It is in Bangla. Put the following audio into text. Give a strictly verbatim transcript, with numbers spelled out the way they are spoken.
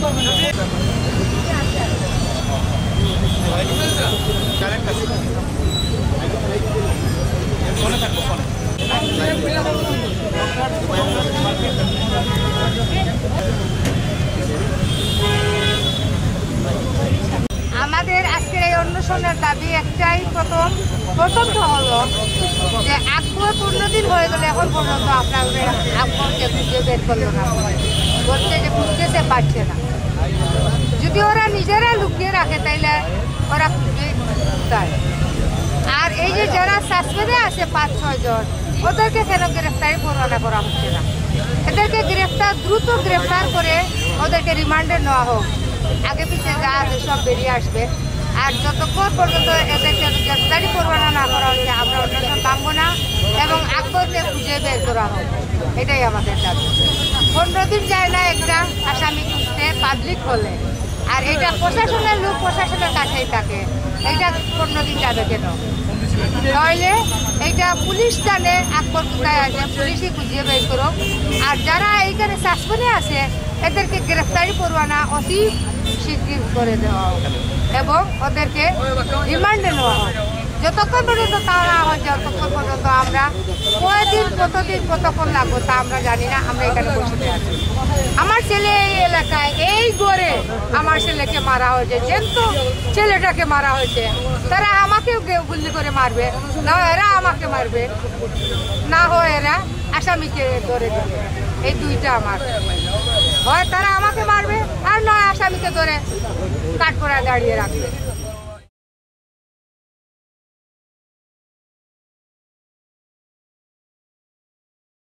আমাদের আজকের এই অন্বেষণের দাবি একটাই, প্রথম প্রথমটা হলো যে আকবর পনেরো দিন হয়ে গেলে এখন পর্যন্ত আপনাদের আকবরকে খুঁজে বের করলো না, বলছে যে খুঁজতেছে পারছে না। যদি ওরা নিজেরা লুকিয়ে রাখে তাইলে ওরা খুঁজে দেয়। আর এই যে যারা সাসপেন্ডে আছে পাঁচ ছয় জন, ওদেরকে কেন গ্রেফতারি পরোয়ানা করা হচ্ছে না? এদেরকে গ্রেফতার দ্রুত গ্রেফতার করে ওদেরকে রিমান্ডে নেওয়া হোক, আগে পিছিয়ে যা আছে সব বেরিয়ে আসবে। আর যতক্ষণ পর্যন্ত এদেরকে গ্রেফতারি পরোয়ানা না করা হচ্ছে আমরা অন্বেষণ থামবো না এবং আকবরকে খুঁজে বের করা হোক, এটাই আমাদের দাবি। পনেরো দিন যায় না একটা আসামি খুঁজতে পাবলিক হলে, আর এটা প্রশাসনের লোক প্রশাসনের কাছেই থাকে, এইটা পনেরো দিন যাবে কেন? তাহলে এইটা পুলিশ জানে আকবর কোথায় আছে, পুলিশই খুঁজিয়ে বের করো। আর যারা এইখানে সাসপেন্ডে আছে এদেরকে গ্রেফতারি পরোয়ানা অতি শিগগির করে দেওয়া হোক এবং ওদেরকে রিমান্ডে নেওয়া হোক। যতক্ষণ পর্যন্ত তা না হয় ততক্ষণ পর্যন্ত আমরা কয়দিন কতদিন কতক্ষণ লাগবো তা আমরা জানি না, আমরা এখানে বসে আছি। আমার ছেলে এই এলাকায় এই গড়ে আমার ছেলেকে মারা হয়েছে, যেহেতু ছেলেটাকে মারা হয়েছে, তারা আমাকেও গুলি করে মারবে, না এরা আমাকে মারবে, না হয় এরা আসামিকে ধরে দেবে। এই দুইটা আমার হয়, তারা আমাকে মারবে আর নয় আসামিকে ধরে কাঠগড়ায় দাঁড়িয়ে রাখবে।